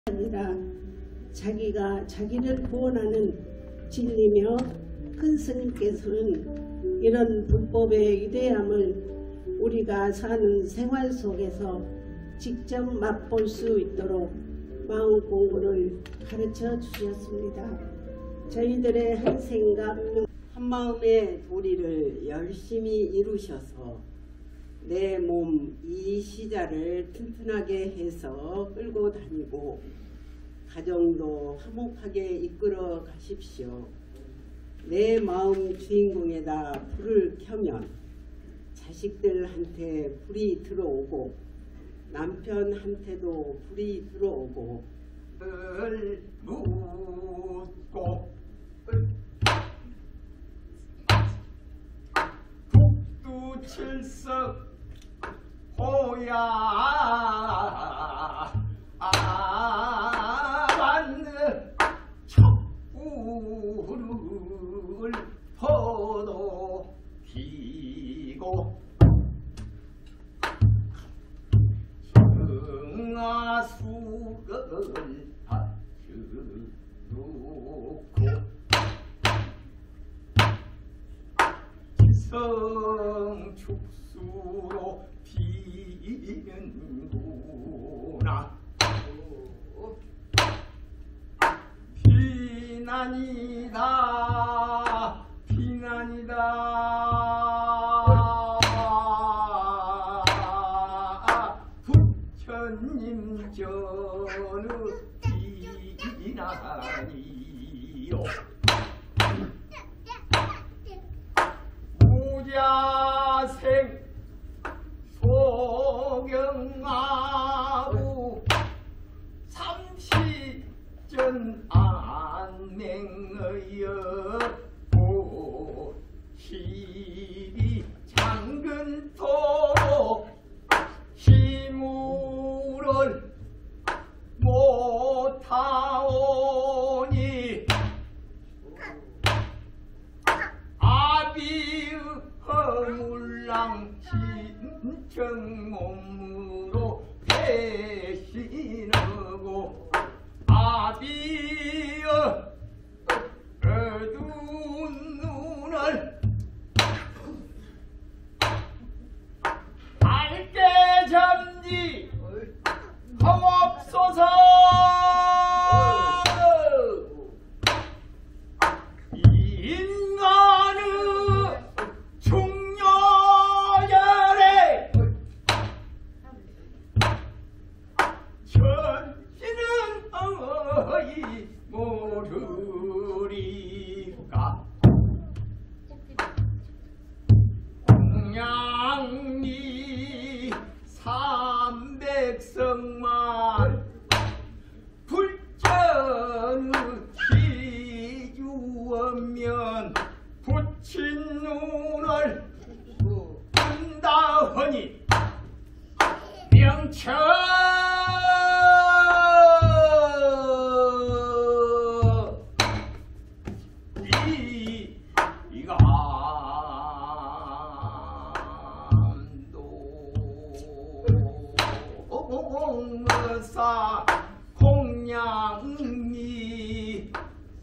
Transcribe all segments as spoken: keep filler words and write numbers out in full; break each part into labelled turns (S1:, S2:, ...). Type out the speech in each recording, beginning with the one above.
S1: 아니라 자기가 자기를 구원하는 진리며 큰 스님께서는 이런 불법의 위대함을 우리가 사는 생활 속에서 직접 맛볼 수 있도록 마음 공부를 가르쳐 주셨습니다. 저희들의 한 생각,
S2: 한마음의 도리를 열심히 이루셔서 내 몸 이 시자를 튼튼하게 해서 끌고 다니고 가정도 화목하게 이끌어 가십시오. 내 마음 주인공에다 불을 켜면 자식들한테 불이 들어오고 남편한테도 불이 들어오고
S3: 을 묻고 북두칠석 호야 아만 척불을 퍼도 피고 승하수를 받쳐놓고 지성축수로 피는구나. 비난이다 비난이다 부처님 전의 비난이요. 무자생 소경하고 삼시전 안맹의여 보시리 장근토록 힘을 못하오니 아비의 허물랑 신청몸으로 대신하고 아비의 어두운 눈을 밝게 잠지 하옵소서. 인간의 중요열에 전지는 어이 모르리까. 공양리 삼백성만 불전의 기주어면 붙인 눈을 뜬다 하니 명철 사 공양리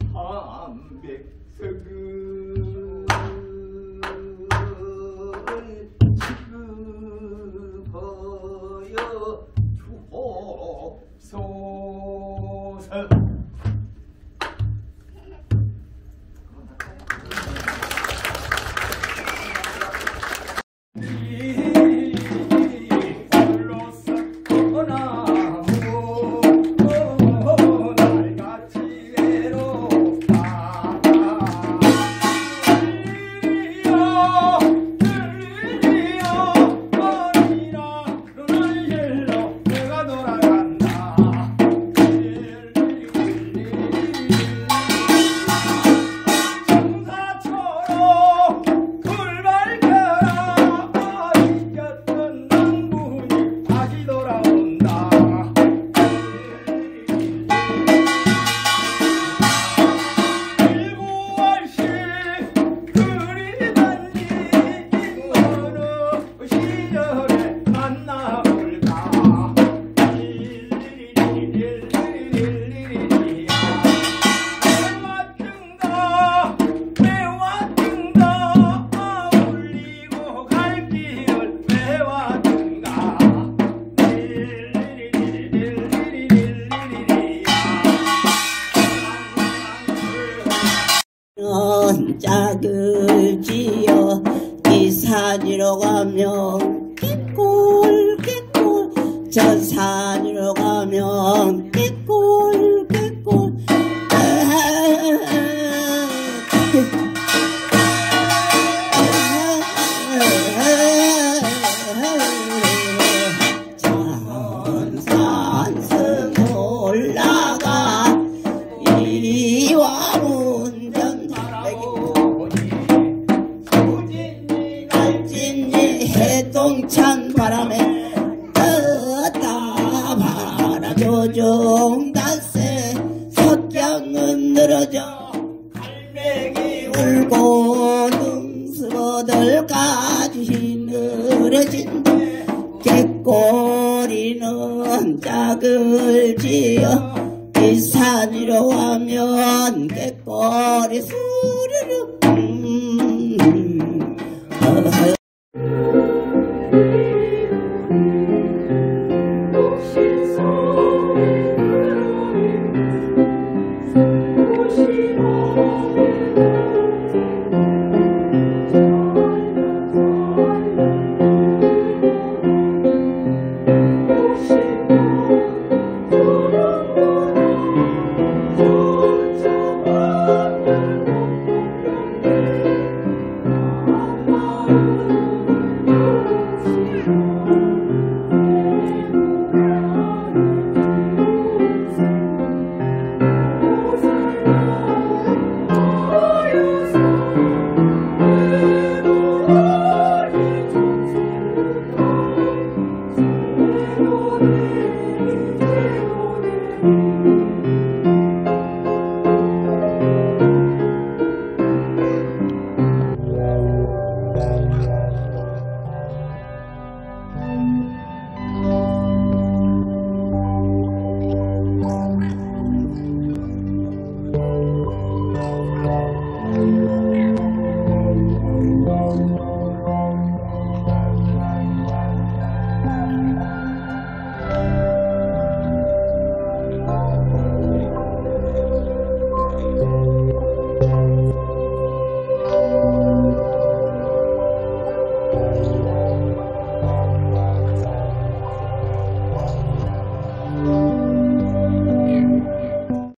S3: 삼백석을 지급하여 주옵소서.
S4: 짝을 지어 이 산이로 가면 개꿀 개꿀 저 산이로 가면 개꿀 개꿀 산산 올라가 이와 운전 갈진이 해동찬 바람에 떴다 바라 조종 닷새 석양은 늘어져 갈매기 울고 능수보들까지 늘어진 개꼬리는 짝을 지어 이 산이로 가면 개꼬리